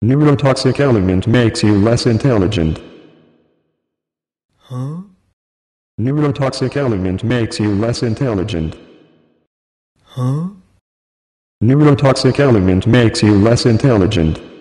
Neurotoxic element makes you less intelligent. Huh? Neurotoxic element makes you less intelligent. Huh? Neurotoxic element makes you less intelligent.